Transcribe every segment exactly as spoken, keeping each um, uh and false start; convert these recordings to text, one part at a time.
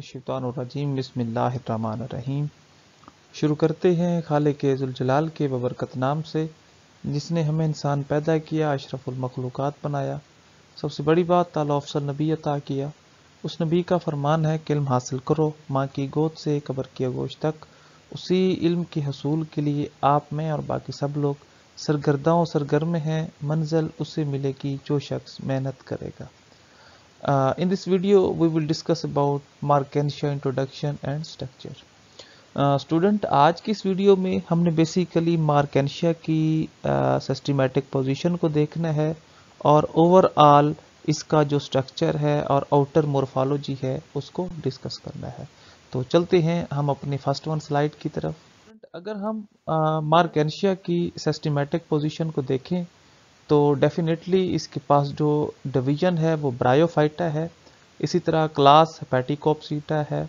मिनश्शैतानिर्रजीम बिस्मिल्लाहिर्रहमानिर्रहीम। शुरू करते हैं खालिक ज़ुल जलाल के बबरकत नाम से, जिसने हमें इंसान पैदा किया, अशरफुल मखलूक़ात बनाया, सबसे बड़ी बात ताला अफसल नबी अता किया। उस नबी का फरमान है कि इल्म हासिल करो माँ की गोद से कब्र की आगोश तक। उसी इल्म के हसूल के लिए आप में और बाकी सब लोग सरगर्दाओं सरगर्म हैं। मंजिल उसे मिलेगी जो शख्स मेहनत करेगा। Uh, in this video we will discuss about Markantia introduction and structure. Student uh, आज की इस वीडियो में हमने बेसिकली मार्केंशिया की सिस्टमेटिक uh, पोजीशन को देखना है और ओवरऑल इसका जो स्ट्रक्चर है और आउटर मोर्फोलॉजी है उसको डिस्कस करना है। तो चलते हैं हम अपनी फर्स्ट वन स्लाइड की तरफ। अगर हम मार्केंशिया uh, की सिस्टमेटिक पोजीशन को देखें तो डेफिनेटली इसके पास जो डिवीजन है वो ब्रायोफाइटा है, इसी तरह क्लास हेपेटिकोप्सीटा है,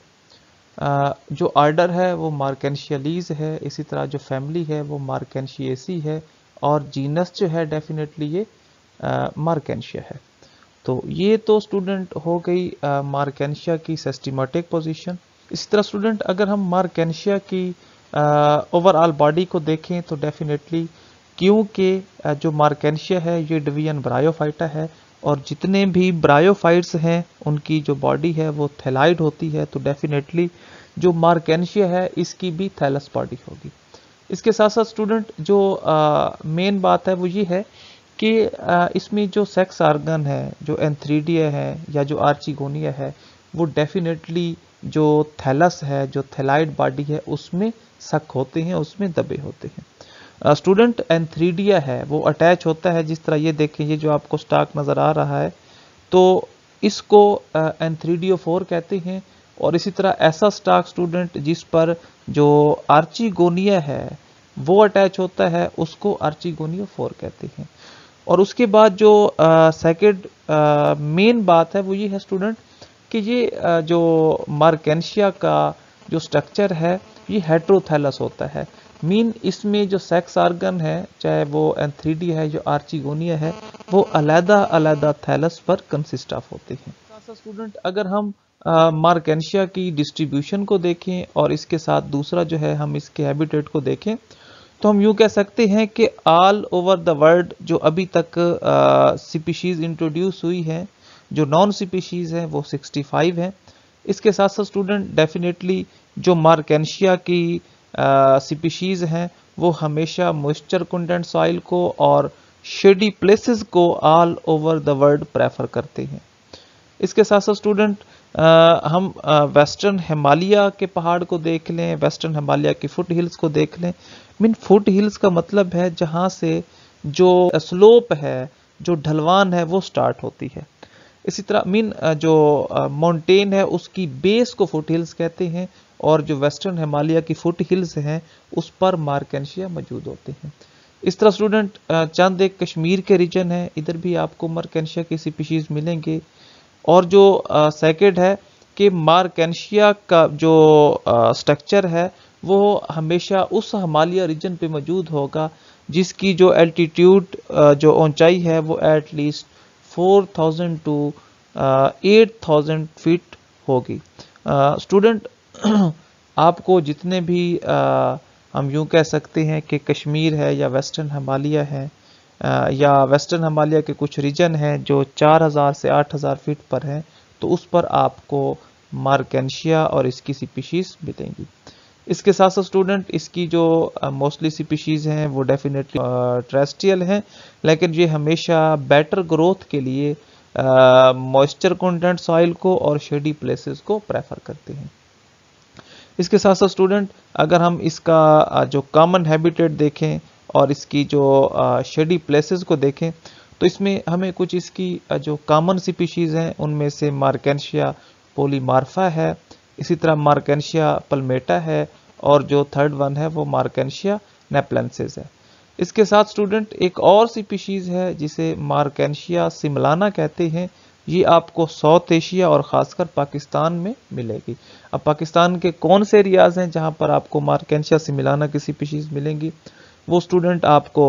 जो आर्डर है वो मार्केंशियालीज है, इसी तरह जो फैमिली है वो मार्केंशिएसी है और जीनस जो है डेफिनेटली ये मार्केंशिया है। तो ये तो स्टूडेंट हो गई मार्केंशिया की सिस्टमेटिक पोजीशन। इसी तरह स्टूडेंट अगर हम मार्केंशिया की ओवरऑल बॉडी को देखें तो डेफिनेटली क्योंकि जो मार्केंशिया है ये डिवीजन ब्रायोफाइटा है और जितने भी ब्रायोफाइट्स हैं उनकी जो बॉडी है वो थैलाइड होती है, तो डेफिनेटली जो मार्केंशिया है इसकी भी थैलस बॉडी होगी। इसके साथ साथ स्टूडेंट जो मेन बात है वो ये है कि आ, इसमें जो सेक्स आर्गन है, जो एंथ्रीडिया है या जो आर्चिगोनिया है, वो डेफिनेटली जो थैलस है, जो थैलाइड बॉडी है उसमें सक होते हैं, उसमें दबे होते हैं। स्टूडेंट uh, एंथ्रीडिया है वो अटैच होता है, जिस तरह ये देखें, ये जो आपको स्टाक नज़र आ रहा है तो इसको एंथ्रीडियो फोर कहते हैं। और इसी तरह ऐसा स्टाक स्टूडेंट जिस पर जो आर्चिगोनिया है वो अटैच होता है उसको आर्चिगोनियो फोर कहते हैं। और उसके बाद जो सेकेंड मेन बात है वो ये है स्टूडेंट कि ये uh, जो मार्केंशिया का जो स्ट्रक्चर है ये हेट्रोथैलस होता है। मीन इसमें जो सेक्स आर्गन है, चाहे वो एंथ्रीडिया है, जो आर्चिगोनिया है, वो अलग अलग थैलस पर कंसिस्ट ऑफ होते हैं। साथ स्टूडेंट अगर हम मार्केंशिया की डिस्ट्रीब्यूशन को देखें और इसके साथ दूसरा जो है हम इसके हैबिटेट को देखें तो हम यूँ कह सकते हैं कि ऑल ओवर द वर्ल्ड जो अभी तक स्पीशीज इंट्रोड्यूस हुई हैं, जो नॉन स्पीशीज हैं वो सिक्सटी फाइव हैं। इसके साथ साथ स्टूडेंट डेफिनेटली जो मार्केंशिया की स्पीशीज uh, हैं वो हमेशा मॉइस्चर कंटेंट सॉइल को और शेडी प्लेसेस को all over the world prefer करते हैं। इसके साथ साथ स्टूडेंट uh, हम वेस्टर्न uh, हिमालय के पहाड़ को देख लें, वेस्टर्न हिमालय की फुट हिल्स को देख लें। मीन फुट हिल्स का मतलब है जहां से जो स्लोप है, जो ढलवान है वो स्टार्ट होती है। इसी तरह मीन जो माउंटेन है उसकी बेस को फुट हिल्स कहते हैं और जो वेस्टर्न हिमालय की फुट हिल्स हैं उस पर मार्केंशिया मौजूद होते हैं। इस तरह स्टूडेंट चंद एक कश्मीर के रीजन है, इधर भी आपको मार्केंशिया की स्पीशीज मिलेंगे। और जो सेकेंड है कि मार्केंशिया का जो स्ट्रक्चर है वो हमेशा उस हिमालय रीजन पे मौजूद होगा जिसकी जो एल्टीट्यूड जो ऊंचाई है वो at least four thousand to eight thousand feet होगी। स्टूडेंट आपको जितने भी आ, हम यूं कह सकते हैं कि कश्मीर है या वेस्टर्न हिमालय है आ, या वेस्टर्न हिमालय के कुछ रीजन हैं जो चार हज़ार से आठ हज़ार फीट पर हैं, तो उस पर आपको मार्केंशिया और इसकी स्पीशीज मिलेंगी। इसके साथ साथ स्टूडेंट इसकी जो मोस्टली स्पीशीज हैं वो डेफिनेटली टेरेस्ट्रियल हैं, लेकिन ये हमेशा बेटर ग्रोथ के लिए मॉइस्चर कंटेंट सॉइल को और शेडी प्लेसेस को प्रेफर करते हैं। इसके साथ साथ स्टूडेंट अगर हम इसका जो कॉमन हैबिटेट देखें और इसकी जो शेडी प्लेसेस को देखें तो इसमें हमें कुछ इसकी जो कॉमन स्पीशीज हैं उनमें से मार्केंशिया पोलीमार्फा है, इसी तरह मार्केंशिया पल्मेटा है और जो थर्ड वन है वो मार्केंशिया नेप्लेंसिस है। इसके साथ स्टूडेंट एक और स्पीशीज है जिसे मार्केंशिया सिमलाना कहते हैं। ये आपको साउथ एशिया और ख़ासकर पाकिस्तान में मिलेगी। अब पाकिस्तान के कौन से एरियाज़ हैं जहां पर आपको मार्केंशिया सिमलाना की स्पीशीज मिलेंगी, वो स्टूडेंट आपको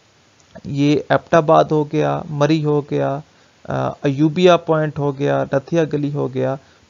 ये एबटाबाद हो गया, मरी हो गया, अयूबिया पॉइंट हो गया, नथिया गली हो गया,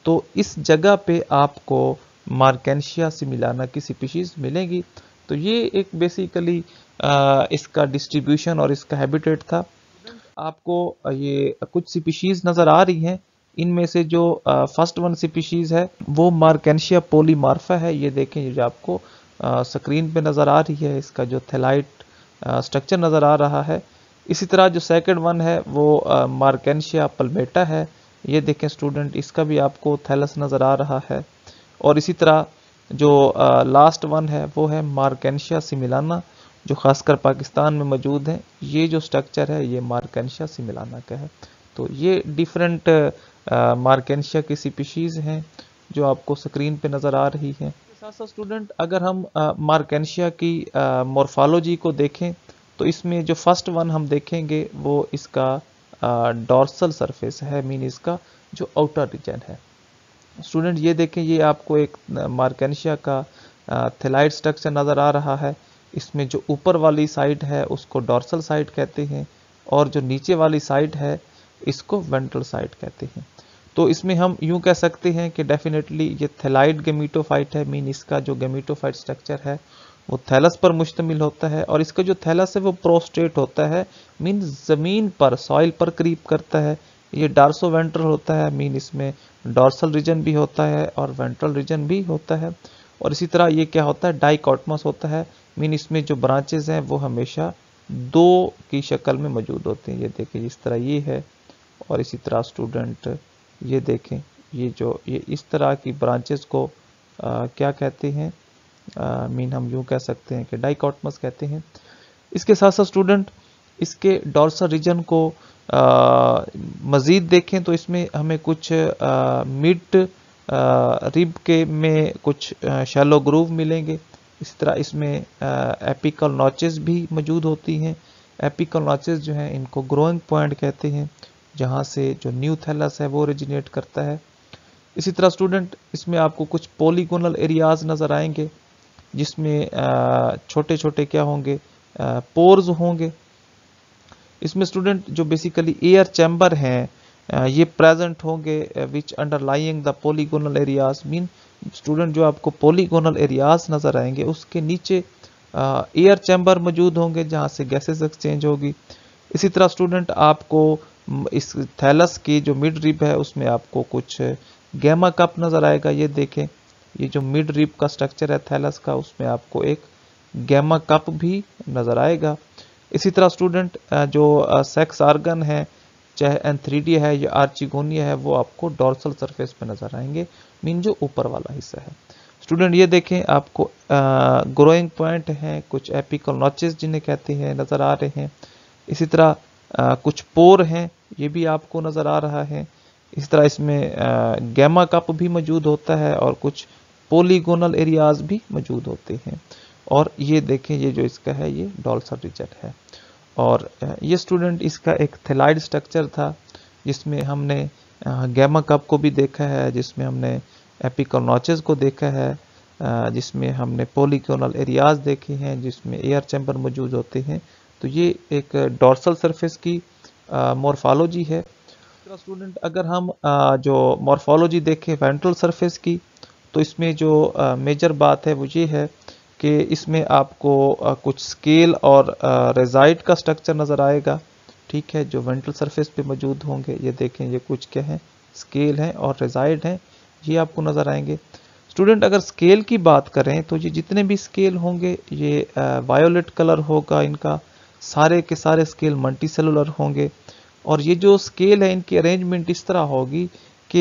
तो इस जगह पे आपको मार्केंशिया सिमिलाना की स्पीशीज मिलेंगी। तो ये एक बेसिकली इसका डिस्ट्रीब्यूशन और इसका हैबिटेट था। आपको ये कुछ स्पीशीज नज़र आ रही हैं, इनमें से जो फर्स्ट वन स्पीशीज है वो मार्केंशिया पोलीमार्फा है। ये देखें, ये जो आपको स्क्रीन पे नज़र आ रही है, इसका जो थैलाइट स्ट्रक्चर नज़र आ रहा है। इसी तरह जो सेकंड वन है वो मार्केंशिया पल्मेटा है। ये देखें स्टूडेंट, इसका भी आपको थैलस नज़र आ रहा है। और इसी तरह जो लास्ट वन है वो है मार्केंशिया सिमिलाना, जो खासकर पाकिस्तान में मौजूद है। ये जो स्ट्रक्चर है ये मार्केंशिया सिमिलाना का है। तो ये डिफरेंट मार्केंशिया की स्पीशीज़ हैं जो आपको स्क्रीन पे नज़र आ रही हैं। साथ साथ स्टूडेंट, अगर हम मार्केंशिया की मॉर्फोलॉजी को देखें तो इसमें जो फर्स्ट वन हम देखेंगे वो इसका डॉर्सल सरफेस है, मीन इसका जो आउटर रीजन है। स्टूडेंट ये देखें, ये आपको एक मार्केंशिया का थैलाइड स्ट्रक्चर नज़र आ रहा है। इसमें जो ऊपर वाली साइड है उसको डॉर्सल साइड कहते हैं और जो नीचे वाली साइड है इसको वेंट्रल साइड कहते हैं। तो इसमें हम यूं कह सकते हैं कि डेफिनेटली ये थैलाइड गेमीटोफाइट है, मीन इसका जो गेमीटोफाइट स्ट्रक्चर है वो थैलस पर मुश्तमिल होता है। और इसका जो थैलस है वो प्रोस्ट्रेट होता है, मीन ज़मीन पर, सॉइल पर करीब करता है। ये डार्सो वेंट्रल होता है, मीन इसमें डॉर्सल रीजन भी होता है और वेंट्रल रीजन भी होता है। और इसी तरह ये क्या होता है, डाइकोटमस होता है, मीन इसमें जो ब्रांचेज हैं वो हमेशा दो की शक्ल में मौजूद होते हैं। ये देखें, इस तरह ये है और इसी तरह स्टूडेंट ये देखें, ये जो ये इस तरह की ब्रांचेस को आ, क्या कहते हैं, आ, मीन हम यूं कह सकते हैं कि डाइकोटमस कहते हैं। इसके साथ साथ स्टूडेंट इसके डॉर्सल रीजन को मज़ीद देखें तो इसमें हमें कुछ मिड रिब के में कुछ शैलो ग्रूव मिलेंगे। इस तरह इसमें एपिकल नॉचेस भी मौजूद होती हैं। एपिकल नॉचेस जो हैं इनको ग्रोइंग पॉइंट कहते हैं, जहाँ से जो न्यू थैलस है वो ओरिजिनेट करता है। इसी तरह स्टूडेंट इसमें आपको कुछ पॉलीगोनल एरियाज नज़र आएंगे, जिसमें छोटे छोटे क्या होंगे, पोर्स होंगे। इसमें स्टूडेंट जो बेसिकली एयर चैम्बर हैं ये प्रेजेंट होंगे which underlying the polygonal areas, mean student जो आपको पॉलीगोनल एरियाज नज़र आएंगे उसके नीचे एयर चैम्बर मौजूद होंगे जहाँ से गैसेस एक्सचेंज होगी। इसी तरह स्टूडेंट आपको इस थैलस की जो मिड रिब है उसमें आपको कुछ गैमा कप नज़र आएगा। ये देखें, ये जो मिड रिब का स्ट्रक्चर है थैलस का, उसमें आपको एक गैमा कप भी नज़र आएगा। इसी तरह स्टूडेंट जो सेक्स आर्गन है, चाहे एंथ्रीडिया है या आर्चिगोनिया है, वो आपको डॉर्सल सरफेस पे नज़र आएंगे, मीन जो ऊपर वाला हिस्सा है। स्टूडेंट ये देखें, आपको ग्रोइंग पॉइंट हैं, कुछ एपिकल नॉचेस जिन्हें कहते हैं नज़र आ रहे हैं। इसी तरह आ, कुछ पोर हैं, ये भी आपको नज़र आ रहा है। इस तरह इसमें गैमा कप भी मौजूद होता है और कुछ पॉलीगोनल एरियाज भी मौजूद होते हैं। और ये देखें, ये जो इसका है ये डॉर्सल रीजन है। और ये स्टूडेंट इसका एक थैलाइड स्ट्रक्चर था जिसमें हमने गैमा कप को भी देखा है, जिसमें हमने एपिकल नॉचेस को देखा है, जिसमें हमने पॉलीगोनल एरियाज देखे हैं, जिसमें एयर चैम्बर मौजूद होते हैं। तो ये एक डॉर्सल सरफेस की मॉर्फोलॉजी है। स्टूडेंट अगर हम आ, जो मॉर्फोलॉजी देखें वेंट्रल सरफेस की, तो इसमें जो मेजर बात है वो ये है कि इसमें आपको आ, कुछ स्केल और रेजाइड का स्ट्रक्चर नज़र आएगा, ठीक है, जो वेंट्रल सरफेस पे मौजूद होंगे। ये देखें, ये कुछ क्या है, स्केल हैं और रेजाइड हैं, ये आपको नज़र आएंगे। स्टूडेंट अगर स्केल की बात करें तो ये जितने भी स्केल होंगे ये वायोलेट कलर होगा इनका, सारे के सारे स्केल मल्टी सेलुलर होंगे। और ये जो स्केल है इनकी अरेंजमेंट इस तरह होगी कि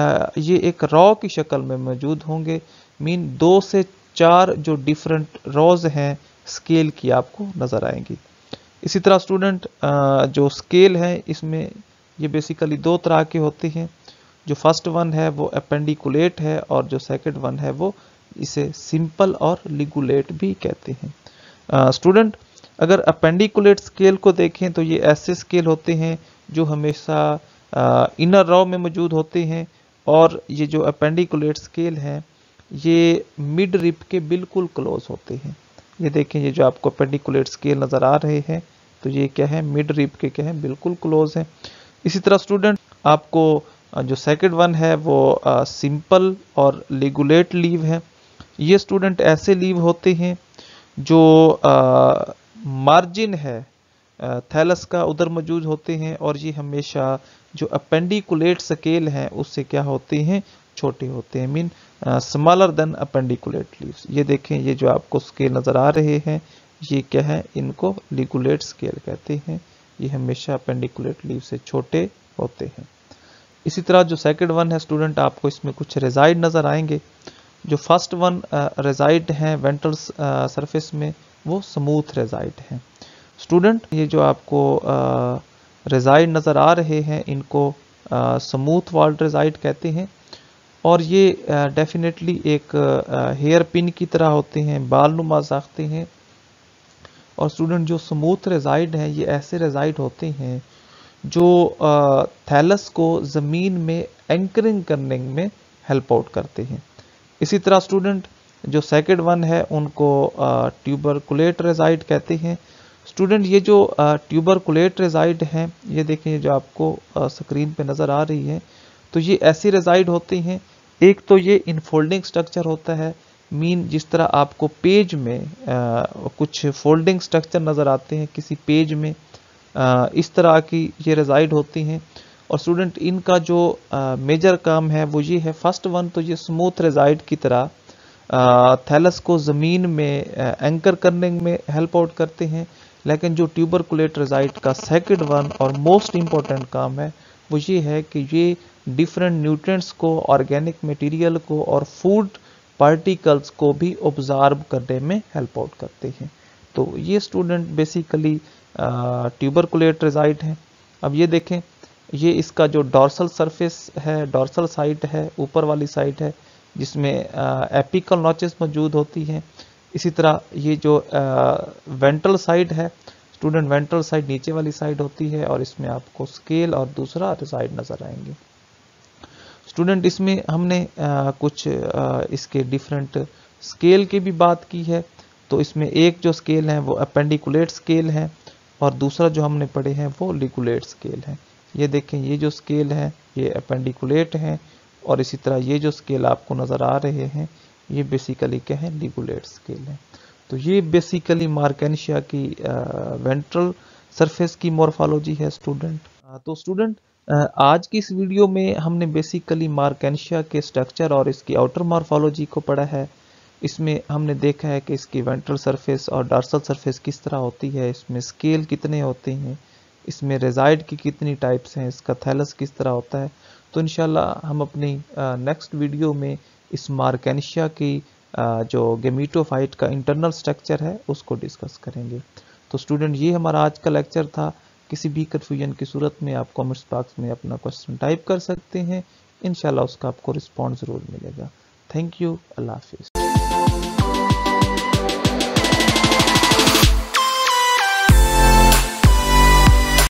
ये एक रॉ की शक्ल में मौजूद होंगे, मीन दो से चार जो डिफरेंट रॉज हैं स्केल की आपको नज़र आएंगी। इसी तरह स्टूडेंट जो स्केल है इसमें ये बेसिकली दो तरह के होते हैं। जो फर्स्ट वन है वो अपेंडिकुलेट है और जो सेकंड वन है वो इसे सिंपल और लिगुलेट भी कहते हैं। स्टूडेंट अगर अपेंडिकुलेट स्केल को देखें तो ये ऐसे स्केल होते हैं जो हमेशा इनर रॉ में मौजूद होते हैं, और ये जो अपेंडिकुलेट स्केल हैं ये मिड रिब के बिल्कुल क्लोज होते हैं। ये देखें, ये जो आपको अपेंडिकुलेट स्केल नज़र आ रहे हैं तो ये क्या है, मिड रिब के क्या है, बिल्कुल क्लोज हैं। इसी तरह स्टूडेंट आपको जो सेकंड वन है वो सिंपल और लिगुलेट लीव है। ये स्टूडेंट ऐसे लीव होते हैं जो मार्जिन है थैलस का उधर मौजूद होते हैं, और ये हमेशा जो अपेंडिकुलेट स्केल हैं उससे क्या होते हैं, छोटे होते हैं, mean smaller than appendiculate leaves. ये देखें, ये जो आपको स्केल नज़र आ रहे हैं ये क्या है, इनको लिगुलेट स्केल कहते हैं। ये हमेशा अपेंडिकुलेट लीव से छोटे होते हैं। इसी तरह जो सेकंड वन है स्टूडेंट, आपको इसमें कुछ रेजाइड नज़र आएंगे। जो फर्स्ट वन रेजाइड हैं वेंट्रल सरफेस में, वो स्मूथ रेजाइड हैं। स्टूडेंट ये जो आपको रेजाइड नज़र आ रहे हैं इनको स्मूथ वॉल्ड रेजाइड कहते हैं, और ये डेफिनेटली एक हेयर पिन की तरह होते हैं, बाल नुमा साख्ते हैं। और स्टूडेंट जो स्मूथ रेजाइड हैं ये ऐसे रेजाइड होते हैं जो थैलस को ज़मीन में एंकरिंग करने में हेल्प आउट करते हैं। इसी तरह स्टूडेंट जो सेकंड वन है उनको ट्यूबरकुलेट रेजाइड कहते हैं। स्टूडेंट ये जो ट्यूबरकुलेट रेजाइड हैं, ये देखें जो आपको स्क्रीन पे नज़र आ रही है, तो ये ऐसी रेजाइड होती हैं। एक तो ये इनफोल्डिंग स्ट्रक्चर होता है, मीन जिस तरह आपको पेज में आ, कुछ फोल्डिंग स्ट्रक्चर नज़र आते हैं किसी पेज में, आ, इस तरह की ये रेजाइड होती हैं। और स्टूडेंट इनका जो मेजर काम है वो ये है, फर्स्ट वन तो ये स्मूथ रेजाइड की तरह थैलस को ज़मीन में एंकर करने में हेल्प आउट करते हैं। लेकिन जो ट्यूबरकुलेट रेजाइड का सेकंड वन और मोस्ट इम्पॉर्टेंट काम है वो ये है कि ये डिफरेंट न्यूट्रिएंट्स को, ऑर्गेनिक मटेरियल को और फूड पार्टिकल्स को भी ऑब्जर्व करने में हेल्प आउट करते हैं। तो ये स्टूडेंट बेसिकली ट्यूबरकुलेट रेजाइड हैं। अब ये देखें, ये इसका जो डॉर्सल सरफेस है, डॉर्सल साइड है, ऊपर वाली साइड है जिसमें एपिकल नॉचेस मौजूद होती हैं। इसी तरह ये जो वेंट्रल साइड है स्टूडेंट, वेंट्रल साइड नीचे वाली साइड होती है, और इसमें आपको स्केल और दूसरा रेजाइड नज़र आएंगे। स्टूडेंट इसमें हमने आ, कुछ आ, इसके डिफरेंट स्केल की भी बात की है। तो इसमें एक जो स्केल है वो अपेंडिकुलेट स्केल है, और दूसरा जो हमने पढ़े हैं वो लिगुलेट स्केल है। ये देखें, ये जो स्केल है ये अपेंडिकुलेट हैं, और इसी तरह ये जो स्केल आपको नज़र आ रहे हैं ये बेसिकली क्या है, लिगुलेट स्केल है। तो ये बेसिकली मार्केंशिया की वेंट्रल सरफेस की मॉर्फोलॉजी है स्टूडेंट। तो स्टूडेंट आज की इस वीडियो में हमने बेसिकली मार्केंशिया के स्ट्रक्चर और इसकी आउटर मॉर्फोलॉजी को पढ़ा है। इसमें हमने देखा है कि इसकी वेंट्रल सरफेस और डॉर्सल सरफेस किस तरह होती है, इसमें स्केल कितने होते हैं, इसमें रेजाइड की कितनी टाइप्स हैं, इसका थैलस किस तरह होता है। तो इंशाल्लाह हम अपनी नेक्स्ट वीडियो में इस मार्केंशिया की आ, जो गेमीटोफाइट का इंटरनल स्ट्रक्चर है उसको डिस्कस करेंगे। तो स्टूडेंट ये हमारा आज का लेक्चर था। किसी भी कन्फ्यूजन की सूरत में आप कमेंट्स बॉक्स में अपना क्वेश्चन टाइप कर सकते हैं, इंशाल्लाह उसका आपको रिस्पॉन्स ज़रूर मिलेगा। थैंक यू, अल्लाह हाफिज़।